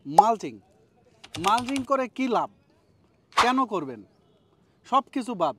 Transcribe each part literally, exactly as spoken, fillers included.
Mulching mulching করে কি লাভ, কেন করবেন? সব কিছু বাদ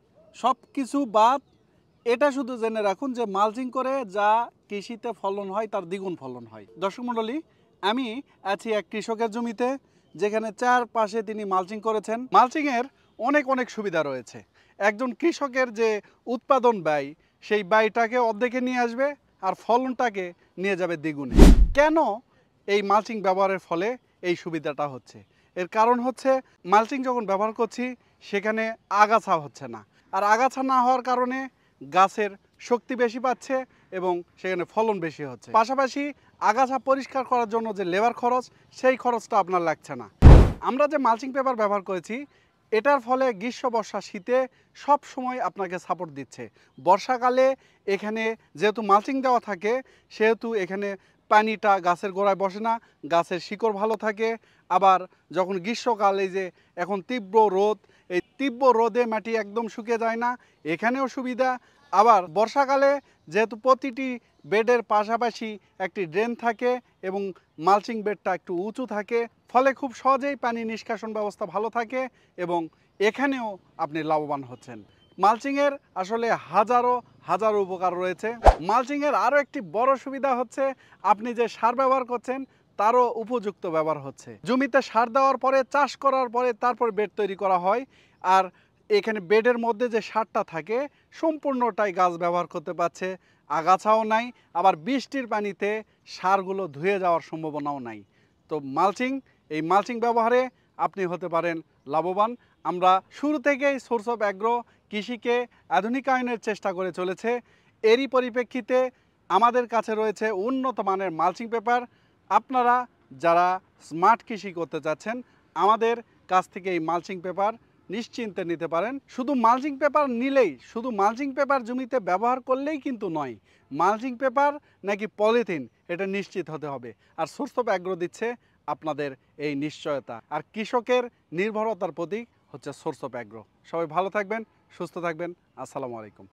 সব কিছু বাদ এটা শুধু জেনে রাখুন যে মালচিং করে যা কৃষিতে ফলন হয় তার দ্বিগুণ ফলন হয়। দর্শক মণ্ডলী, আমি আছি এক কৃষকের জমিতে, যেখানে চারপাশে তিনি মালচিং করেছেন। মালচিংয়ের অনেক অনেক সুবিধা রয়েছে। একজন কৃষকের যে উৎপাদন ব্যয়, সেই ব্যয়টাকে অর্ধেকে নিয়ে আসবে আর ফলনটাকে নিয়ে যাবে দ্বিগুণে। কেন এই মালচিং ব্যবহারের ফলে এই সুবিধাটা হচ্ছে? এর কারণ হচ্ছে মালচিং যখন ব্যবহার করছি সেখানে আগাছা হচ্ছে না, আর আগাছা না হওয়ার কারণে গাছের শক্তি বেশি পাচ্ছে এবং সেখানে ফলন বেশি হচ্ছে। পাশাপাশি আগাছা পরিষ্কার করার জন্য যে লেবার খরচ, সেই খরচটা আপনার লাগছে না। আমরা যে মালচিং পেপার ব্যবহার করেছি এটার ফলে গ্রীষ্ম বর্ষা শীতে সব সময় আপনাকে সাপোর্ট দিচ্ছে। বর্ষাকালে এখানে যেহেতু মালচিং দেওয়া থাকে সেহেতু এখানে পানিটা গাছের গোড়ায় বসে না, গাছের শিকড় ভালো থাকে। আবার যখন গ্রীষ্মকালে যে এখন তীব্র রোদ, এই তীব্র রোদে মাটি একদম শুকিয়ে যায় না, এখানেও সুবিধা। আবার বর্ষাকালে যেহেতু প্রতিটি বেডের পাশাপাশি একটি ড্রেন থাকে এবং মালচিং বেডটা একটু উঁচু থাকে, ফলে খুব সহজেই পানি নিষ্কাশন ব্যবস্থা ভালো থাকে এবং এখানেও আপনি লাভবান হচ্ছেন। মালচিংয়ের আসলে হাজারো হাজারো উপকার রয়েছে। মালচিংয়ের আরও একটি বড় সুবিধা হচ্ছে আপনি যে সার ব্যবহার করছেন তারও উপযুক্ত ব্যবহার হচ্ছে। জমিতে সার দেওয়ার পরে, চাষ করার পরে তারপর বেড তৈরি করা হয়, আর এখানে বেডের মধ্যে যে সারটা থাকে সম্পূর্ণটাই গাছ ব্যবহার করতে পারছে। আগাছাও নাই, আবার বৃষ্টির পানিতে সারগুলো ধুয়ে যাওয়ার সম্ভাবনাও নাই। তো মালচিং, এই মালচিং ব্যবহারে আপনি হতে পারেন লাভবান। আমরা শুরু থেকেই সোর্স অফ অ্যাগ্রো কৃষিকে আধুনিকায়নের চেষ্টা করে চলেছে। এরই পরিপ্রেক্ষিতে আমাদের কাছে রয়েছে উন্নত মানের মালচিং পেপার। আপনারা যারা স্মার্ট কৃষি করতে চাচ্ছেন আমাদের কাছ থেকে এই মালচিং পেপার নিশ্চিন্তে নিতে পারেন। শুধু মালচিং পেপার নিলেই, শুধু মালচিং পেপার জমিতে ব্যবহার করলেই কিন্তু নয়, মালচিং পেপার নাকি পলিথিন এটা নিশ্চিত হতে হবে। আর সোর্স অফ অ্যাগ্রো দিচ্ছে আপনাদের এই নিশ্চয়তা। আর কৃষকের নির্ভরতার প্রতীক হচ্ছে সোর্স অফ অ্যাগ্রো। সবাই ভালো থাকবেন, সুস্থ থাকবেন। আসসালামু আলাইকুম।